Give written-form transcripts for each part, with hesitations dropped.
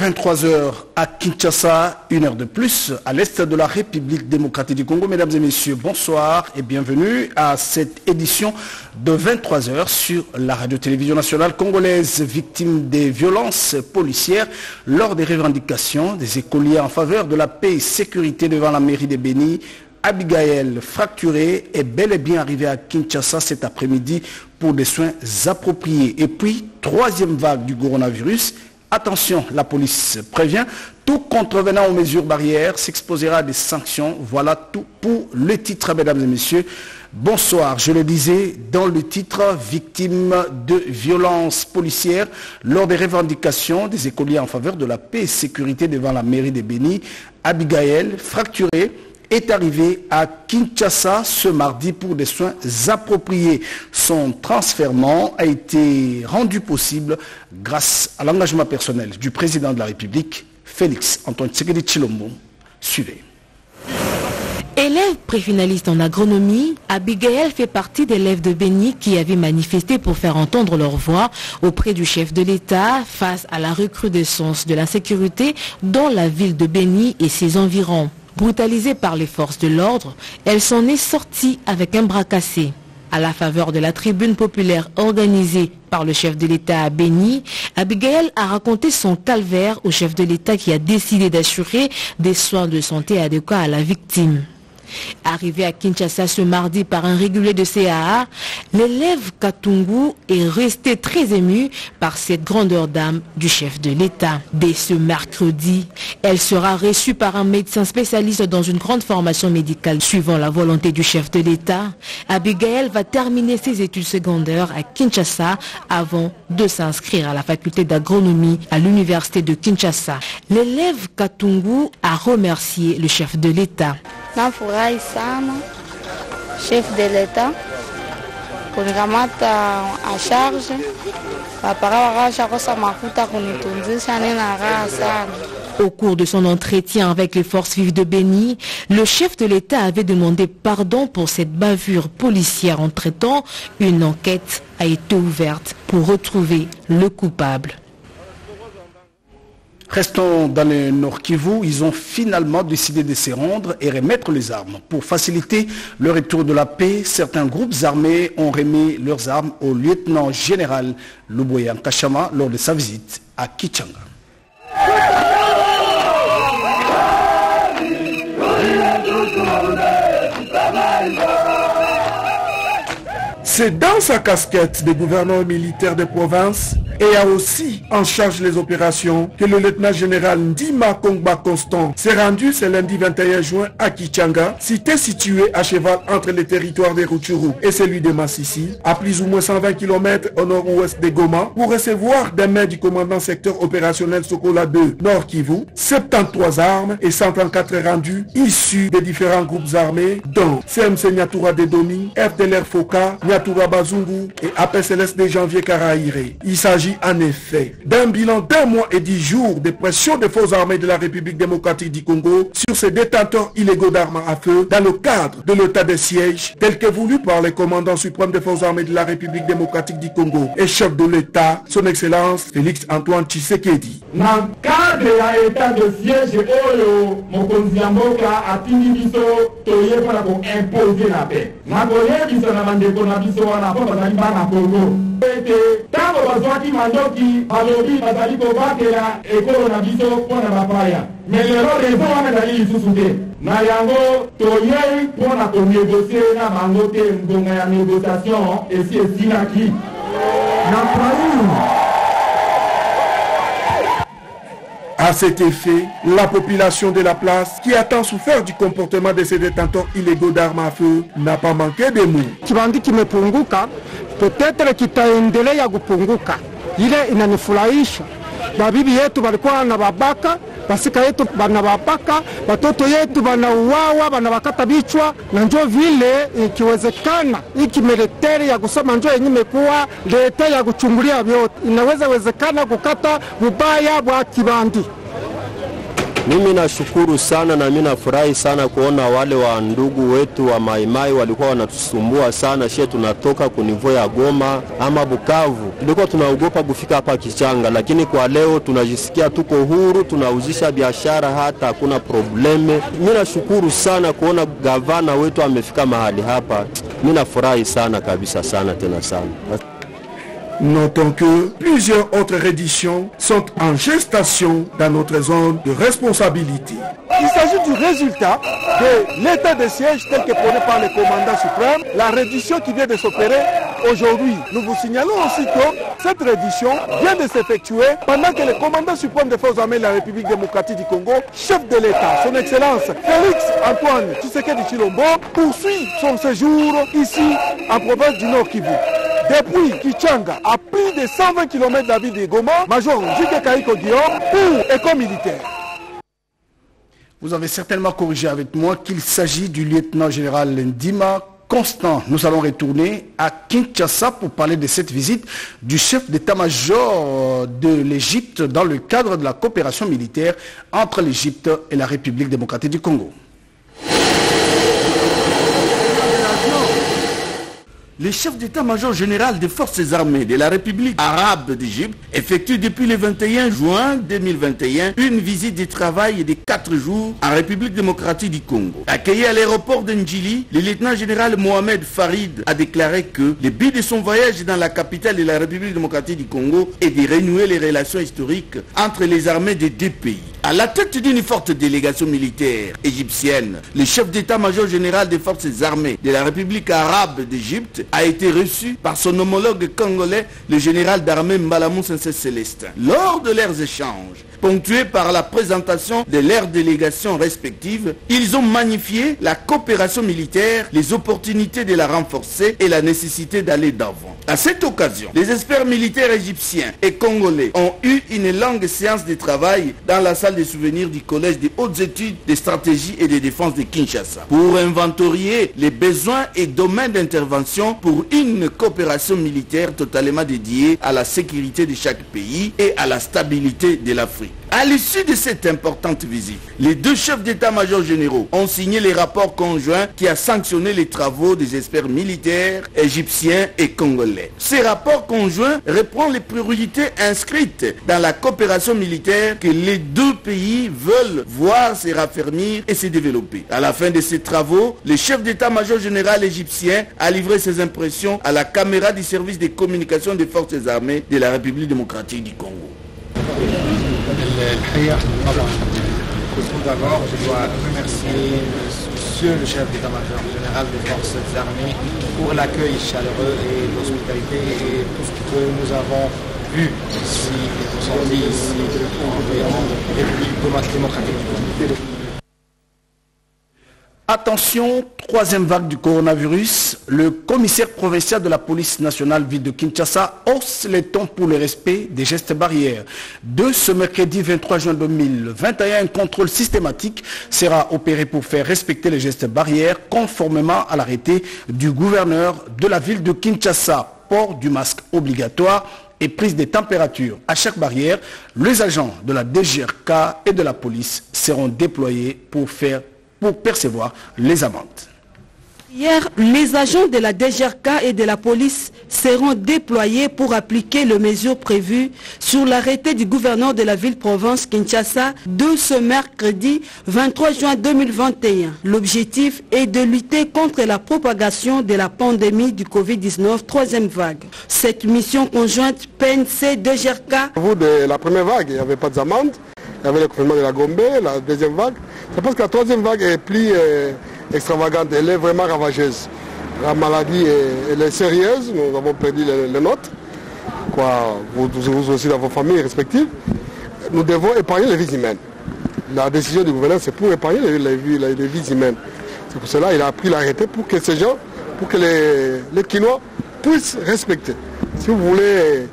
23h à Kinshasa, 1 heure de plus à l'est de la République démocratique du Congo. Mesdames et messieurs, bonsoir et bienvenue à cette édition de 23h sur la radio-télévision nationale congolaise, victime des violences policières lors des revendications des écoliers en faveur de la paix et sécurité devant la mairie de Béni. Abigail, fracturée, est bel et bien arrivée à Kinshasa cet après-midi pour des soins appropriés. Et puis, troisième vague du coronavirus. Attention, la police prévient, tout contrevenant aux mesures barrières s'exposera à des sanctions. Voilà tout pour le titre, mesdames et messieurs. Bonsoir, je le disais dans le titre, victime de violences policières lors des revendications des écoliers en faveur de la paix et sécurité devant la mairie de Béni. Abigail, fracturée, est arrivé à Kinshasa ce mardi pour des soins appropriés. Son transfèrement a été rendu possible grâce à l'engagement personnel du président de la République, Félix Antoine Tshisekedi Tshilombo. Suivez. Élève préfinaliste en agronomie, Abigail fait partie d'élèves de Béni qui avaient manifesté pour faire entendre leur voix auprès du chef de l'État face à la recrudescence de l'insécurité dans la ville de Béni et ses environs. Brutalisée par les forces de l'ordre, elle s'en est sortie avec un bras cassé. À la faveur de la tribune populaire organisée par le chef de l'État à Béni, Abigail a raconté son calvaire au chef de l'État qui a décidé d'assurer des soins de santé adéquats à la victime. Arrivé à Kinshasa ce mardi par un régulier de CAA, l'élève Katungu est resté très ému par cette grandeur d'âme du chef de l'État. Dès ce mercredi, elle sera reçue par un médecin spécialiste dans une grande formation médicale. Suivant la volonté du chef de l'État, Abigail va terminer ses études secondaires à Kinshasa avant de s'inscrire à la faculté d'agronomie à l'université de Kinshasa. L'élève Katungu a remercié le chef de l'État. Nafurahi sana chef de l'État kunikamata a charge bapara wakasha kosa makuta kunitunzisha nina raha sana. Au cours de son entretien avec les forces vives de Béni, le chef de l'État avait demandé pardon pour cette bavure policière. Entre-temps, une enquête a été ouverte pour retrouver le coupable. Restons dans le Nord Kivu, ils ont finalement décidé de se rendre et remettre les armes. Pour faciliter le retour de la paix, certains groupes armés ont remis leurs armes au lieutenant-général Luboya Nkashama lors de sa visite à Kichanga. C'est dans sa casquette de gouverneur militaire de province et a aussi en charge les opérations que le lieutenant-général Ndima Kongba Constant s'est rendu ce lundi 21 juin à Kichanga, cité située à cheval entre les territoires de Rutshuru et celui de Massissi, à plus ou moins 120 km au nord-ouest de Goma, pour recevoir des mains du commandant secteur opérationnel Sokola 2 Nord Kivu, 73 armes et 134 rendus issus des différents groupes armés, dont CMC Nyatura de Doni, FDLR Foka, Nyatura Bazungu et APCLS de Janvier Karaïre. Il s'agit en effet d'un bilan d'1 mois et 10 jours de pression des forces armées de la République démocratique du Congo sur ces détenteurs illégaux d'armes à feu dans le cadre de l'état de siège tel que voulu par le commandant suprême des forces armées de la République démocratique du Congo et chef de l'État, son excellence Félix Antoine Tshisekedi. Dans le cadre de l'état de siège, mokonzi ya mboka atindi biso toye mpona koimposer la paix. Nakoye biso na bandeko na biso wana mpo bazali bana Congo. Ete ntango bazwaki mandoki balobi bazali kobatela ekolo na biso mpona bapaya. Mais lelo rezo wana ezali lisusu te. Na yango toyei mpona konegocie na bango te ngonga ya négociation esi esilaki. Na prayi. À cet effet, la population de la place, qui a tant souffert du comportement de ces détenteurs illégaux d'armes à feu, n'a pas manqué de mots. Kibandi kimepunguka, peut-être kitaendelea kupunguka. Ile inanifurahisha. Babibi yetu walikuwa na babaka, basika yetu banababaka, watoto yetu banauawa, banabakata vichwa, na njoo vile ikiwezekana hiki militeri ya kusoma njoo yenyewe imekuwa leta ya kuchungulia vyote. Inaweza wezekana kukata ubaya wa Kibandi. Mimi nashukuru sana na mimi nafurahi sana kuona wale wa ndugu wetu wa Maimai walikuwa wanatusumbua sana. Shie tunatoka kunivo ya Goma ama Bukavu, tulikuwa tunaogopa kufika hapa Kichanga, lakini kwa leo tunajisikia tuko huru, tunauzisha biashara, hata hakuna probleme. Mimi nashukuru sana kuona gavana wetu amefika mahali hapa. Mimi nafurahi sana kabisa, sana tena sana. Notons que plusieurs autres redditions sont en gestation dans notre zone de responsabilité. Il s'agit du résultat de l'état de siège tel que prôné par le commandant suprême, la reddition qui vient de s'opérer aujourd'hui. Nous vous signalons aussi que cette reddition vient de s'effectuer pendant que le commandant suprême des forces armées de la République démocratique du Congo, chef de l'État, son Excellence Félix Antoine Tshisekedi Tshilombo, poursuit son séjour ici en province du Nord Kivu. Depuis Kichanga, à plus de 120 km de la ville de Goma, Major Jike Kaiko Guillaume pour École militaire. Vous avez certainement corrigé avec moi qu'il s'agit du lieutenant-général Ndima Constant. Nous allons retourner à Kinshasa pour parler de cette visite du chef d'état-major de l'Égypte dans le cadre de la coopération militaire entre l'Égypte et la République démocratique du Congo. Le chef d'état-major général des forces armées de la République arabe d'Égypte effectue depuis le 21 juin 2021 une visite de travail de 4 jours en République démocratique du Congo. Accueilli à l'aéroport de Njili, le lieutenant-général Mohamed Farid a déclaré que le but de son voyage dans la capitale de la République démocratique du Congo est de renouer les relations historiques entre les armées des deux pays. À la tête d'une forte délégation militaire égyptienne, le chef d'état-major général des forces armées de la République arabe d'Égypte a été reçu par son homologue congolais, le général d'armée Mbalamou Sensei Célestin. Lors de leurs échanges, ponctués par la présentation de leurs délégations respectives, ils ont magnifié la coopération militaire, les opportunités de la renforcer et la nécessité d'aller d'avant. À cette occasion, les experts militaires égyptiens et congolais ont eu une longue séance de travail dans la salle des souvenirs du Collège des hautes études de stratégie et de défense de Kinshasa pour inventorier les besoins et domaines d'intervention pour une coopération militaire totalement dédiée à la sécurité de chaque pays et à la stabilité de l'Afrique. À l'issue de cette importante visite, les deux chefs d'état-major généraux ont signé les rapports conjoints qui a sanctionné les travaux des experts militaires égyptiens et congolais. Ces rapports conjoints reprennent les priorités inscrites dans la coopération militaire que les deux pays veulent voir se raffermir et se développer. À la fin de ces travaux, le chef d'état-major général égyptien a livré ses impressions à la caméra du service de communication des forces armées de la République démocratique du Congo. Tout d'abord, je dois remercier Monsieur le chef d'état-major général des forces armées pour l'accueil chaleureux et l'hospitalité et tout ce que nous avons vu ici et ressenti ici en République démocratique du Congo. Attention, troisième vague du coronavirus. Le commissaire provincial de la police nationale ville de Kinshasa hausse les tons pour le respect des gestes barrières. De ce mercredi 23 juin 2021, un contrôle systématique sera opéré pour faire respecter les gestes barrières conformément à l'arrêté du gouverneur de la ville de Kinshasa. Port du masque obligatoire et prise des températures à chaque barrière. Les agents de la DGRK et de la police seront déployés pour percevoir les amendes. Hier, les agents de la DGRK et de la police seront déployés pour appliquer les mesures prévues sur l'arrêté du gouverneur de la ville-province Kinshasa de ce mercredi 23 juin 2021. L'objectif est de lutter contre la propagation de la pandémie du Covid-19 troisième vague. Cette mission conjointe PNC-DGRK. Au bout de la première vague, il n'y avait pas d'amende. Il y avait le confinement de la Gombe, la deuxième vague. Je pense que la troisième vague est plus extravagante, elle est vraiment ravageuse. La maladie elle est sérieuse, nous avons perdu les nôtres, vous aussi dans vos familles respectives. Nous devons épargner les vies humaines. La décision du gouverneur, c'est pour épargner les vies humaines. C'est pour cela qu'il a pris l'arrêté pour que ces gens, pour que les Kinois puissent respecter. Si vous voulez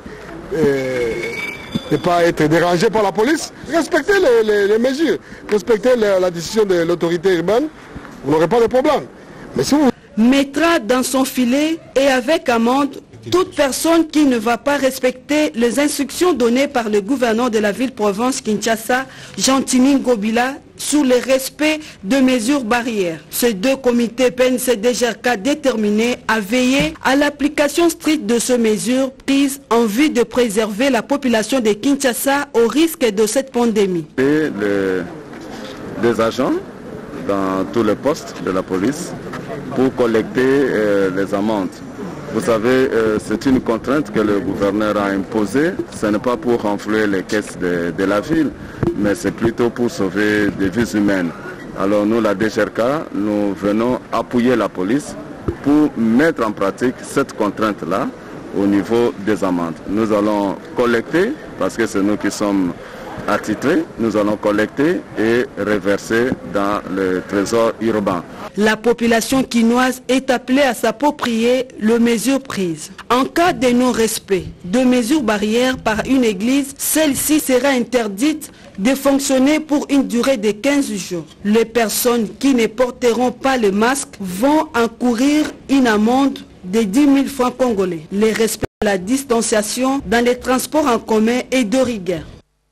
ne pas être dérangé par la police, respectez les mesures, respectez la décision de l'autorité urbaine, vous n'aurez pas de problème. Mais si vous mettra dans son filet et avec amende Toute personne qui ne va pas respecter les instructions données par le gouverneur de la ville-province Kinshasa, Jean-Timi Ngobila, sur le respect de mesures barrières. Ces deux comités PNC-DGRK déterminés à veiller à l'application stricte de ces mesures prises en vue de préserver la population de Kinshasa au risque de cette pandémie. Et des agents dans tous les postes de la police pour collecter les amendes. Vous savez, c'est une contrainte que le gouverneur a imposée. Ce n'est pas pour renflouer les caisses de la ville, mais c'est plutôt pour sauver des vies humaines. Alors nous, la DGRK, nous venons appuyer la police pour mettre en pratique cette contrainte-là au niveau des amendes. Nous allons collecter, parce que c'est nous qui sommes attitrés, nous allons collecter et reverser dans le trésor urbain. La population quinoise est appelée à s'approprier les mesures prises. En cas de non-respect de mesures barrières par une église, celle-ci sera interdite de fonctionner pour une durée de 15 jours. Les personnes qui ne porteront pas le masque vont encourir une amende de 10 000 francs congolais. Le respect de la distanciation dans les transports en commun est de rigueur.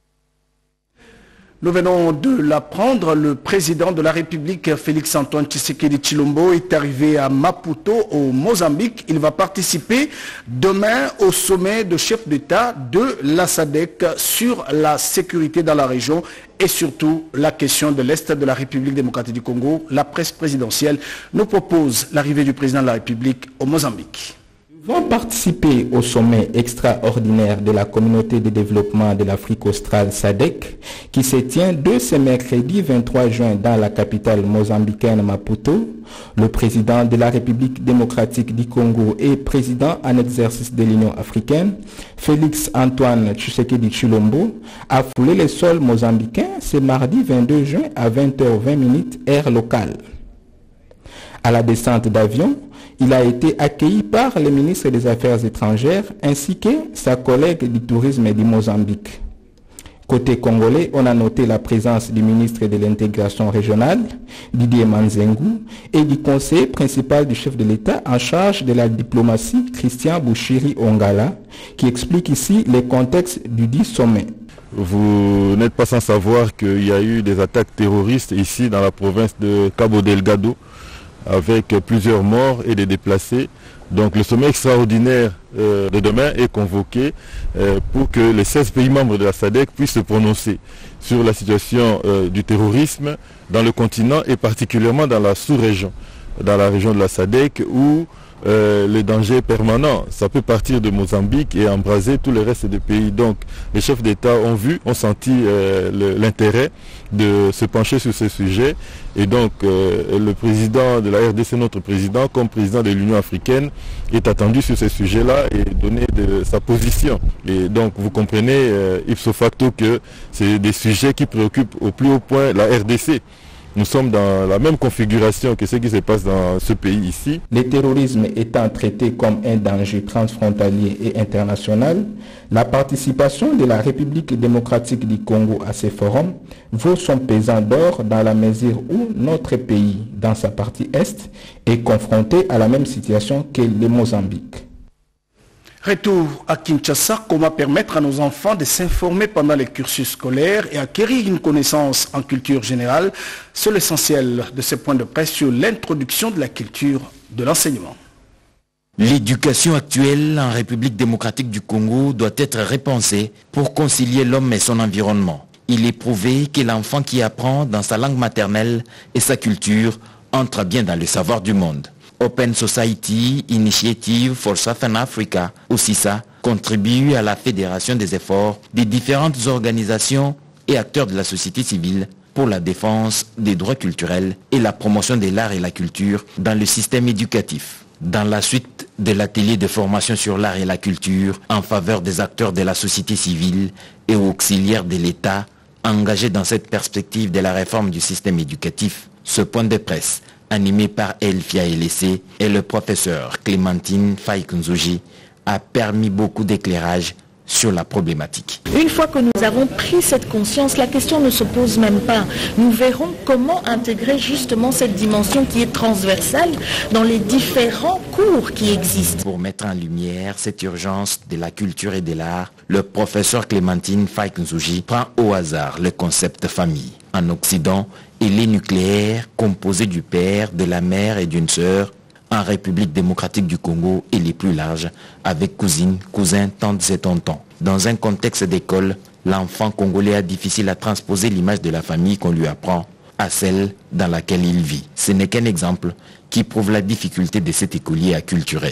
Nous venons de l'apprendre, le président de la République, Félix-Antoine Tshisekedi Tshilombo, est arrivé à Maputo, au Mozambique. Il va participer demain au sommet de chefs d'État de la SADC sur la sécurité dans la région et surtout la question de l'Est de la République démocratique du Congo. La presse présidentielle nous propose l'arrivée du président de la République au Mozambique. Vont participer au sommet extraordinaire de la communauté de développement de l'Afrique australe SADC qui se tient ce mercredi 23 juin dans la capitale mozambicaine Maputo. Le président de la République démocratique du Congo et président en exercice de l'Union africaine, Félix-Antoine Tshisekedi Tshilombo, a foulé le sol mozambicain ce mardi 22 juin à 20h20 heure locale. À la descente d'avion, il a été accueilli par le ministre des Affaires étrangères ainsi que sa collègue du tourisme du Mozambique. Côté congolais, on a noté la présence du ministre de l'intégration régionale, Didier Manzengu, et du conseiller principal du chef de l'État en charge de la diplomatie, Christian Bouchiri Ongala, qui explique ici le contexte du dit sommet. Vous n'êtes pas sans savoir qu'il y a eu des attaques terroristes ici dans la province de Cabo Delgado, avec plusieurs morts et des déplacés. Donc le sommet extraordinaire de demain est convoqué pour que les 16 pays membres de la SADC puissent se prononcer sur la situation du terrorisme dans le continent et particulièrement dans la sous-région, dans la région de la SADC où les dangers permanents, ça peut partir de Mozambique et embraser tout le reste des pays. Donc les chefs d'État ont senti l'intérêt de se pencher sur ce sujet et donc le président de la RDC, notre président, comme président de l'Union africaine, est attendu sur ce sujet-là et donner sa position. Et donc vous comprenez ipso facto que c'est des sujets qui préoccupent au plus haut point la RDC. Nous sommes dans la même configuration que ce qui se passe dans ce pays ici. Le terrorisme étant traité comme un danger transfrontalier et international, la participation de la République démocratique du Congo à ces forums vaut son pesant d'or dans la mesure où notre pays, dans sa partie est, est confronté à la même situation que le Mozambique. Retour à Kinshasa, comment permettre à nos enfants de s'informer pendant les cursus scolaires et acquérir une connaissance en culture générale. C'est l'essentiel de ce point de presse sur l'introduction de la culture de l'enseignement. L'éducation actuelle en République démocratique du Congo doit être repensée pour concilier l'homme et son environnement. Il est prouvé que l'enfant qui apprend dans sa langue maternelle et sa culture entre bien dans le savoir du monde. Open Society Initiative for Southern Africa, OSISA, contribue à la fédération des efforts des différentes organisations et acteurs de la société civile pour la défense des droits culturels et la promotion de l'art et la culture dans le système éducatif. Dans la suite de l'atelier de formation sur l'art et la culture en faveur des acteurs de la société civile et auxiliaires de l'État engagés dans cette perspective de la réforme du système éducatif, ce point de presse animé par Elfia Elessé et le professeur Clémentine Faïkunzuji, a permis beaucoup d'éclairage sur la problématique. Une fois que nous avons pris cette conscience, la question ne se pose même pas. Nous verrons comment intégrer justement cette dimension qui est transversale dans les différents cours qui existent. Pour mettre en lumière cette urgence de la culture et de l'art, le professeur Clémentine Faik-Nzouji prend au hasard le concept famille. En Occident, il est nucléaire, composé du père, de la mère et d'une sœur. En République démocratique du Congo, il est plus large, avec cousines, cousins, tantes et tontons. Dans un contexte d'école, l'enfant congolais a difficile à transposer l'image de la famille qu'on lui apprend à celle dans laquelle il vit. Ce n'est qu'un exemple qui prouve la difficulté de cet écolier à culturer.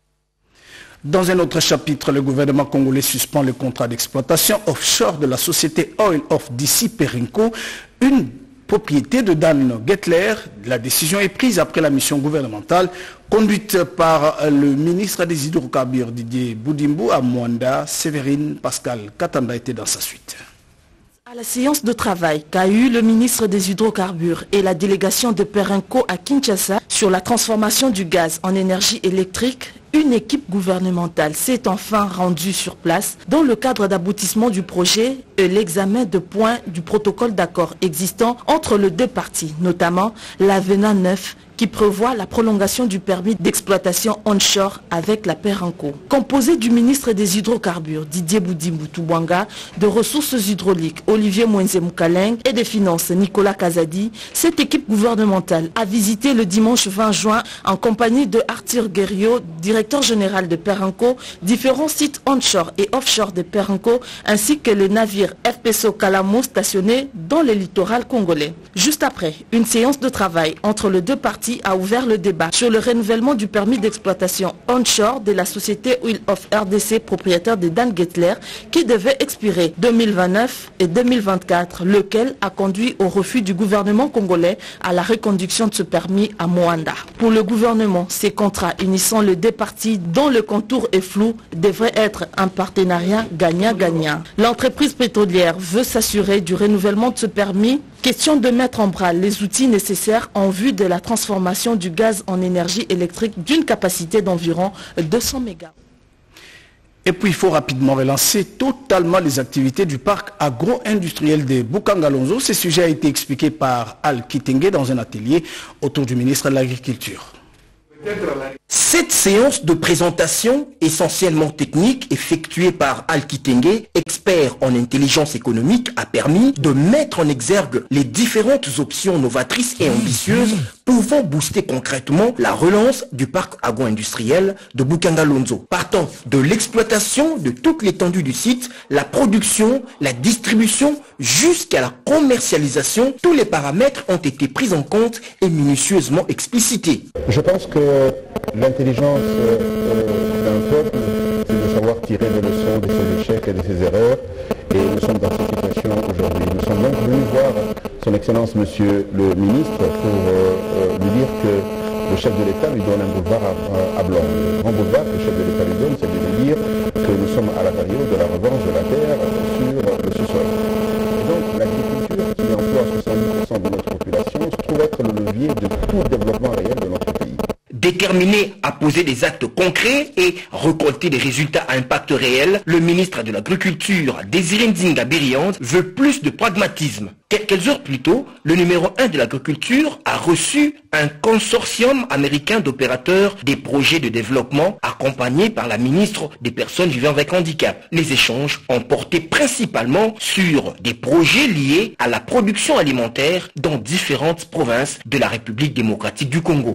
Dans un autre chapitre, le gouvernement congolais suspend le contrat d'exploitation offshore de la société Oil of DC Perenco, une propriété de Dan Gettler. La décision est prise après la mission gouvernementale conduite par le ministre des Hydrocarbures Didier Boudimbo à Mwanda. Séverine Pascal Katanda était dans sa suite. À la séance de travail qu'a eu le ministre des Hydrocarbures et la délégation de Perenco à Kinshasa sur la transformation du gaz en énergie électrique, une équipe gouvernementale s'est enfin rendue sur place dans le cadre d'aboutissement du projet et l'examen de points du protocole d'accord existant entre les deux parties, notamment l'avenant 9 qui prévoit la prolongation du permis d'exploitation onshore avec la Perenco. Composé du ministre des Hydrocarbures Didier Boudimbo Toubwanga, de ressources hydrauliques Olivier Mwenze Moukaleng et des finances Nicolas Kazadi, cette équipe gouvernementale a visité le dimanche 20 juin en compagnie de Arthur Guerriot, directeur général de Perenco, différents sites onshore et offshore de Perenco, ainsi que le navire FPSO Kalamo stationné dans le littoral congolais. Juste après, une séance de travail entre les deux parties a ouvert le débat sur le renouvellement du permis d'exploitation onshore de la société Oil of RDC, propriétaire de Dan Gettler, qui devait expirer 2029 et 2024, lequel a conduit au refus du gouvernement congolais à la reconduction de ce permis à Mwanda. Pour le gouvernement, ces contrats unissant les deux parties dont le contour est flou devraient être un partenariat gagnant-gagnant. L'entreprise pétrolière veut s'assurer du renouvellement de ce permis. Question de mettre en branle les outils nécessaires en vue de la transformation du gaz en énergie électrique d'une capacité d'environ 200 mégas. Et puis il faut rapidement relancer totalement les activités du parc agro-industriel de Bukangalonzo. Ce sujet a été expliqué par Al Kitenge dans un atelier autour du ministre de l'Agriculture. Cette séance de présentation essentiellement technique effectuée par Al Kitenge, expert en intelligence économique, a permis de mettre en exergue les différentes options novatrices et ambitieuses pouvant booster concrètement la relance du parc agro-industriel de Bukangalonzo. Partant de l'exploitation de toute l'étendue du site, la production, la distribution jusqu'à la commercialisation, tous les paramètres ont été pris en compte et minutieusement explicités. Je pense que l'intelligence d'un peuple, c'est de savoir tirer des leçons de ses échecs et de ses erreurs. Et nous sommes dans cette situation aujourd'hui. Nous sommes donc venus voir son Excellence Monsieur le Ministre pour lui dire que le chef de l'État lui donne un boulevard à blanc. Le grand boulevard que le chef de l'État lui donne, c'est de lui dire que nous sommes à la période de la revanche de la terre sur le sous-sol. Et donc l'agriculture, qui emploie 70% de notre population, se trouve être le levier de tout le développement réel de notre pays. Déterminé à poser des actes concrets et récolter des résultats à impact réel, le ministre de l'Agriculture, Désiré Nzinga Biriande, veut plus de pragmatisme. Quelques heures plus tôt, le numéro 1 de l'agriculture a reçu un consortium américain d'opérateurs des projets de développement accompagné par la ministre des Personnes vivant avec handicap. Les échanges ont porté principalement sur des projets liés à la production alimentaire dans différentes provinces de la République démocratique du Congo.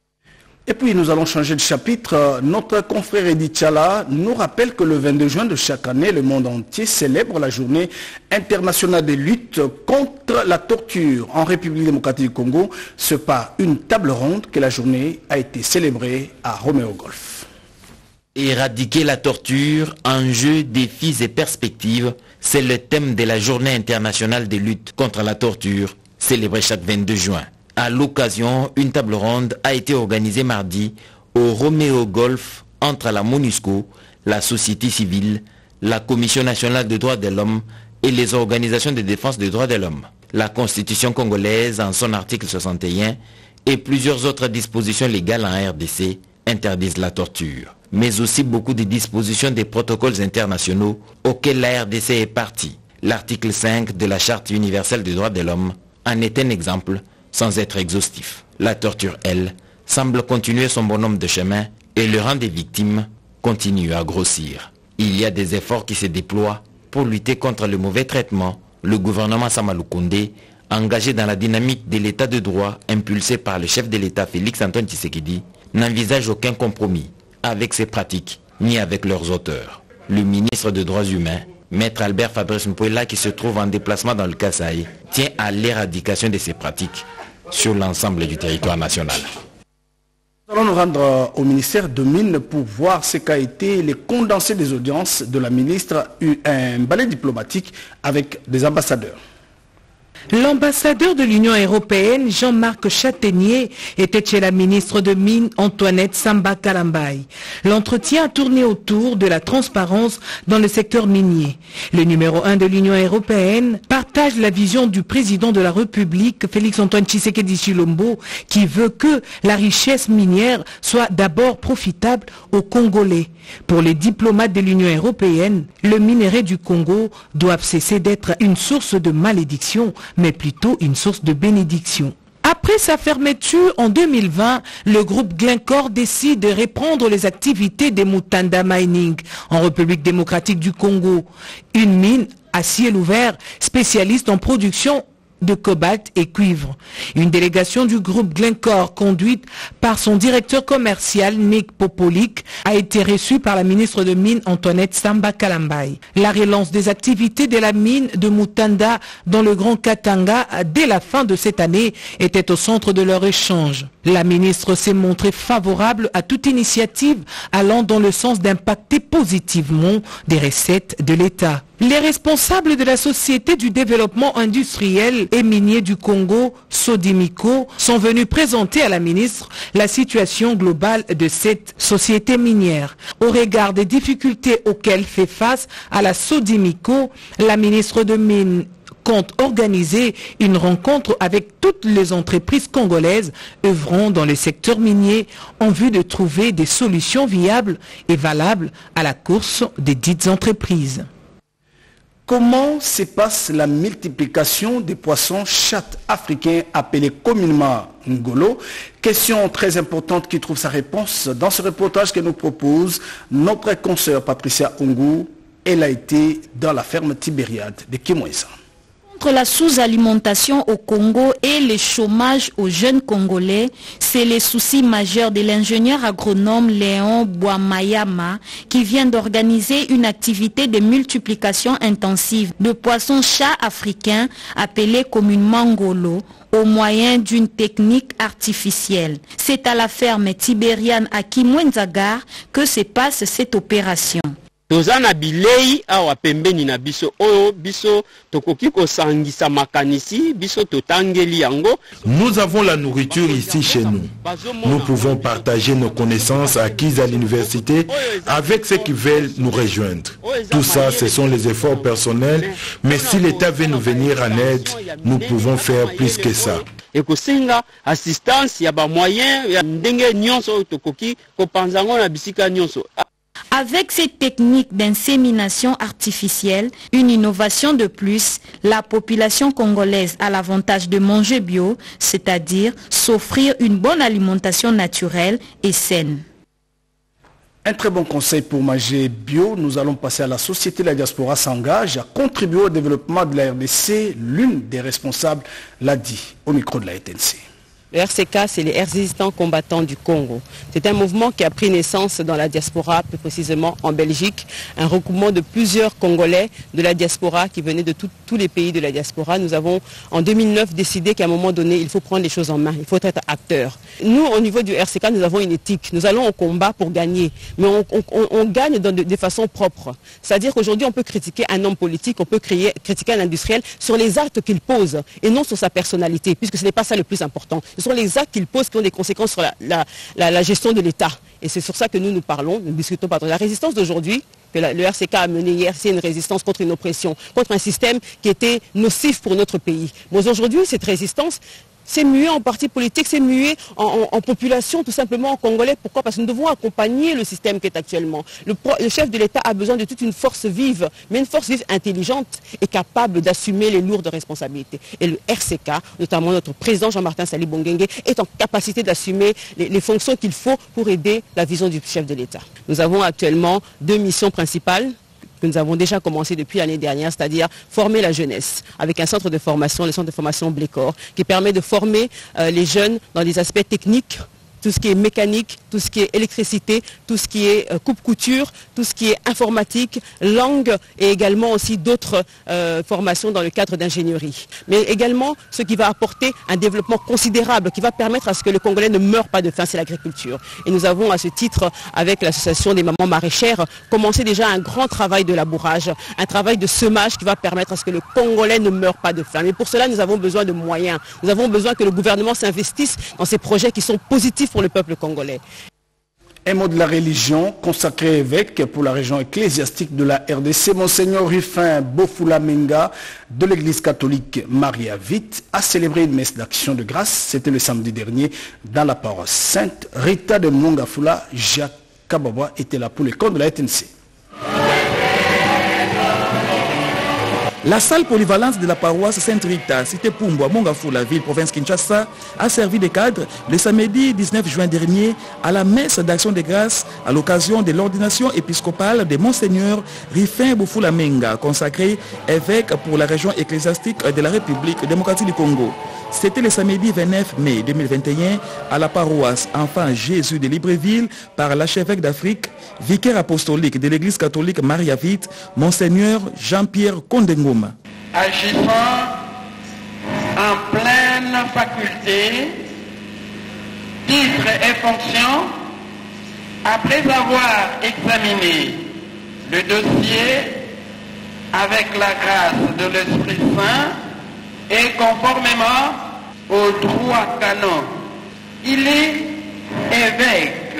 Et puis nous allons changer de chapitre. Notre confrère Edith Chala nous rappelle que le 22 juin de chaque année, le monde entier célèbre la journée internationale de lutte contre la torture. En République démocratique du Congo, c'est par une table ronde que la journée a été célébrée à Romeo Golf. Éradiquer la torture, enjeux, défis et perspectives, c'est le thème de la journée internationale de lutte contre la torture, célébrée chaque 22 juin. À l'occasion, une table ronde a été organisée mardi au Romeo Golf entre la MONUSCO, la société civile, la Commission nationale des droits de l'homme et les organisations de défense des droits de l'homme. La Constitution congolaise, en son article 61, et plusieurs autres dispositions légales en RDC interdisent la torture, mais aussi beaucoup de dispositions des protocoles internationaux auxquels la RDC est partie. L'article 5 de la Charte universelle des droits de l'homme en est un exemple sans être exhaustif. La torture, elle, semble continuer son bonhomme de chemin et le rang des victimes continue à grossir. Il y a des efforts qui se déploient pour lutter contre le mauvais traitement. Le gouvernement Sama Lukonde, engagé dans la dynamique de l'état de droit impulsé par le chef de l'État Félix-Antoine Tshisekedi, n'envisage aucun compromis avec ces pratiques ni avec leurs auteurs. Le ministre des Droits humains, Maître Albert Fabrice Mpouela, qui se trouve en déplacement dans le Kasaï, tient à l'éradication de ces pratiques sur l'ensemble du territoire national. Nous allons nous rendre au ministère de Mines pour voir ce qu'a été les condensés des audiences de la ministre, un balai diplomatique avec des ambassadeurs. L'ambassadeur de l'Union européenne, Jean-Marc Châtaignier, était chez la ministre de Mines, Antoinette Samba Kalambaye. L'entretien a tourné autour de la transparence dans le secteur minier. Le numéro 1 de l'Union européenne partage la vision du président de la République, Félix-Antoine Tshisekedi Tshilombo, qui veut que la richesse minière soit d'abord profitable aux Congolais. Pour les diplomates de l'Union européenne, le minerai du Congo doit cesser d'être une source de malédiction, mais plutôt une source de bénédiction. Après sa fermeture en 2020, le groupe Glencore décide de reprendre les activités des Mutanda Mining en République démocratique du Congo. Une mine à ciel ouvert spécialiste en production de cobalt et cuivre. Une délégation du groupe Glencore, conduite par son directeur commercial Nick Popolik, a été reçue par la ministre de Mines Antoinette Samba Kalambaye. La relance des activités de la mine de Mutanda dans le Grand Katanga dès la fin de cette année était au centre de leur échange. La ministre s'est montrée favorable à toute initiative allant dans le sens d'impacter positivement des recettes de l'État. Les responsables de la Société du développement industriel et minier du Congo, Sodimico, sont venus présenter à la ministre la situation globale de cette société minière. Au regard des difficultés auxquelles fait face à la Sodimico, la ministre de Mines compte organiser une rencontre avec toutes les entreprises congolaises œuvrant dans le secteur minier en vue de trouver des solutions viables et valables à la course des dites entreprises. Comment se passe la multiplication des poissons chattes africains appelés communément ngolo? Question très importante qui trouve sa réponse dans ce reportage que nous propose notre consoeur Patricia Ongou. Elle a été dans la ferme Tibériade de Kimwesa. Entre la sous-alimentation au Congo et le chômage aux jeunes Congolais, c'est le souci majeur de l'ingénieur agronome Léon Bouamayama qui vient d'organiser une activité de multiplication intensive de poissons-chats africains appelés communément ngolo au moyen d'une technique artificielle. C'est à la ferme tibériane à Kimwenzagar que se passe cette opération. Tozana bilei awa pembeni na biso oyo biso tokoki kosangisa makanisi biso totangeli yango. Nous avons la nourriture ici chez nous. Nous pouvons partager nos connaissances acquises à l'université avec ceux qui veulent nous rejoindre. Tout ça, ce sont les efforts personnels, mais si l'État veut nous venir en aide, nous pouvons faire plus que ça. Ekosenga assistance ya ba moyen ya ndenge nyonso tokoki kopanzango na bisika nyonso. Avec cette technique d'insémination artificielle, une innovation de plus, la population congolaise a l'avantage de manger bio, c'est-à-dire s'offrir une bonne alimentation naturelle et saine. Un très bon conseil pour manger bio. Nous allons passer à la Société de la Diaspora s'engage à contribuer au développement de la RDC. L'une des responsables l'a dit au micro de la RTNC. Le RCK, c'est les résistants combattants du Congo. C'est un mouvement qui a pris naissance dans la diaspora, plus précisément en Belgique. Un regroupement de plusieurs Congolais de la diaspora qui venaient de tous les pays de la diaspora. Nous avons en 2009 décidé qu'à un moment donné, il faut prendre les choses en main, il faut être acteur. Nous, au niveau du RCK, nous avons une éthique. Nous allons au combat pour gagner, mais on gagne de façon propre. C'est-à-dire qu'aujourd'hui, on peut critiquer un homme politique, on peut critiquer un industriel sur les actes qu'il pose et non sur sa personnalité, puisque ce n'est pas ça le plus important. Ce sont les actes qu'il pose qui ont des conséquences sur la gestion de l'État. Et c'est sur ça que nous parlons, nous discutons pas. La résistance d'aujourd'hui, que le RCK a menée hier, c'est une résistance contre une oppression, contre un système qui était nocif pour notre pays. Mais aujourd'hui, cette résistance c'est muet en parti politique, c'est muet en population, tout simplement en Congolais. Pourquoi? Parce que nous devons accompagner le système qui est actuellement. Le chef de l'État a besoin de toute une force vive, mais une force vive intelligente et capable d'assumer les lourdes responsabilités. Et le RCK, notamment notre président Jean-Martin Sali Bonguengue, est en capacité d'assumer les fonctions qu'il faut pour aider la vision du chef de l'État. Nous avons actuellement 2 missions principales que nous avons déjà commencé depuis l'année dernière, c'est-à-dire former la jeunesse avec un centre de formation, le centre de formation Blécor, qui permet de former les jeunes dans des aspects techniques, tout ce qui est mécanique, tout ce qui est électricité, tout ce qui est coupe-couture, tout ce qui est informatique, langue et également aussi d'autres formations dans le cadre d'ingénierie. Mais également ce qui va apporter un développement considérable, qui va permettre à ce que le Congolais ne meure pas de faim, c'est l'agriculture. Et nous avons à ce titre, avec l'association des mamans maraîchères, commencé déjà un grand travail de labourage, un travail de semage qui va permettre à ce que le Congolais ne meure pas de faim. Mais pour cela, nous avons besoin de moyens. Nous avons besoin que le gouvernement s'investisse dans ces projets qui sont positifs pour le peuple congolais. Un mot de la religion consacré évêque pour la région ecclésiastique de la RDC. Monseigneur Rufin Bofula-Menga de l'église catholique Maria Vite a célébré une messe d'action de grâce. C'était le samedi dernier dans la paroisse Sainte. Rita de Mongafula, Jacques Kababa était là pour les comptes de la RTNC. La salle polyvalente de la paroisse Sainte-Rita, cité Pumbwa, Mongafula, ville, province Kinshasa, a servi de cadre le samedi 19 juin dernier à la messe d'action de grâce à l'occasion de l'ordination épiscopale de Monseigneur Rufin Bofula-Menga, consacré évêque pour la région ecclésiastique de la République démocratique du Congo. C'était le samedi 29 mai 2021 à la paroisse Enfant Jésus de Libreville par l'archevêque d'Afrique, vicaire apostolique de l'église catholique Maria Vite, Monseigneur Jean-Pierre Kondengoma. Agissant en pleine faculté, titre et fonction, après avoir examiné le dossier avec la grâce de l'Esprit Saint et conformément au droit canon, il est évêque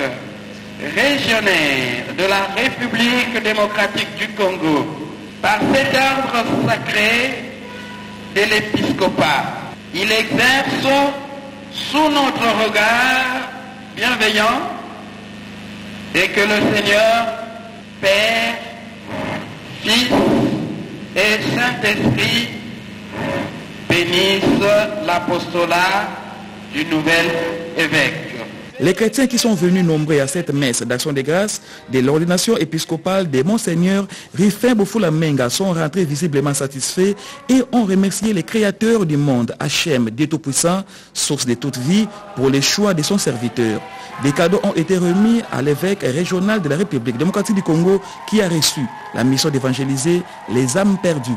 régionnaire de la République démocratique du Congo par cet ordre sacré de l'épiscopat. Il exerce sous notre regard bienveillant et que le Seigneur, Père, Fils et Saint-Esprit bénisse l'apostolat du nouvel évêque. Les chrétiens qui sont venus nombreux à cette messe d'action de grâce de l'ordination épiscopale de Monseigneur Rufin Bofula-Menga sont rentrés visiblement satisfaits et ont remercié les créateurs du monde, Hachem, Dieu Tout-Puissant, source de toute vie, pour les choix de son serviteur. Des cadeaux ont été remis à l'évêque régional de la République démocratique du Congo qui a reçu la mission d'évangéliser les âmes perdues.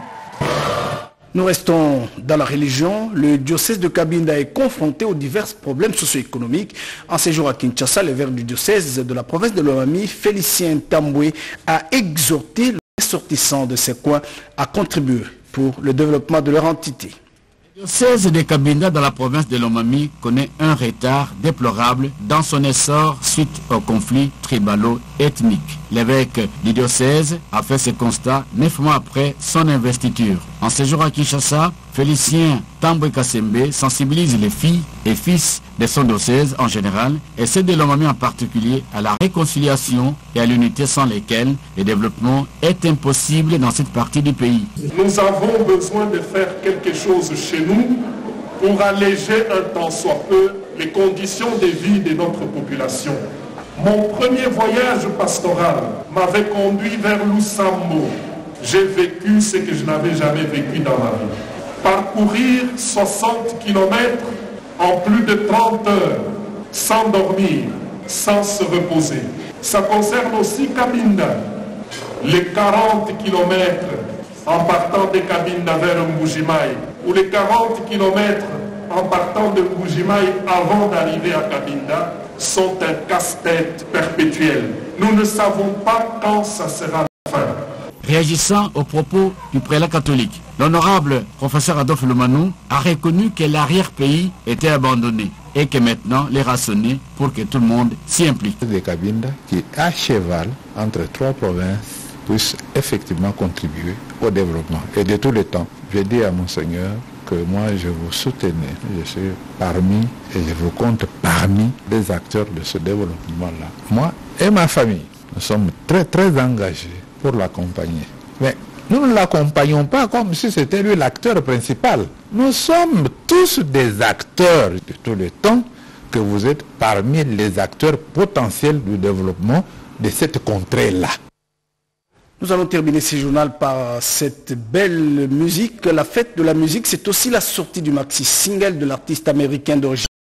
Nous restons dans la religion. Le diocèse de Cabinda est confronté aux divers problèmes socio-économiques. En séjour à Kinshasa, l'évêque du diocèse de la province de Lomami, Félicien Tamboué, a exhorté les ressortissants de ces coins à contribuer pour le développement de leur entité. Le diocèse de Cabinda dans la province de Lomami connaît un retard déplorable dans son essor suite au conflit tribalo-ethnique. L'évêque du diocèse a fait ce constat 9 mois après son investiture. En séjour à Kinshasa, Félicien Tamboué Kassembe sensibilise les filles et fils de son diocèse en général et ceux de Lomami en particulier à la réconciliation et à l'unité sans lesquelles le développement est impossible dans cette partie du pays. Nous avons besoin de faire quelque chose chez nous pour alléger un tant soit peu les conditions de vie de notre population. Mon premier voyage pastoral m'avait conduit vers Lusambo. J'ai vécu ce que je n'avais jamais vécu dans ma vie. Parcourir 60 km en plus de 30 heures, sans dormir, sans se reposer. Ça concerne aussi Cabinda. Les 40 km en partant de Cabinda vers Mbujimaï, ou les 40 km en partant de Mbujimaï avant d'arriver à Cabinda, sont un casse-tête perpétuel. Nous ne savons pas quand ça sera la fin. Réagissant aux propos du prélat catholique, l'honorable professeur Adolphe Lemanou a reconnu que l'arrière-pays était abandonné et que maintenant les rationner pour que tout le monde s'y implique. De Cabinda, qui est à cheval entre 3 provinces, puisse effectivement contribuer au développement. Et de tous les temps, je dis à Monseigneur que moi je vous soutenais. Je suis parmi, et je vous compte parmi les acteurs de ce développement-là. Moi et ma famille, nous sommes très très engagés pour l'accompagner. Mais nous ne l'accompagnons pas comme si c'était lui l'acteur principal. Nous sommes tous des acteurs de tout le temps que vous êtes parmi les acteurs potentiels du développement de cette contrée-là. Nous allons terminer ce journal par cette belle musique. La fête de la musique, c'est aussi la sortie du maxi single de l'artiste américain d'origine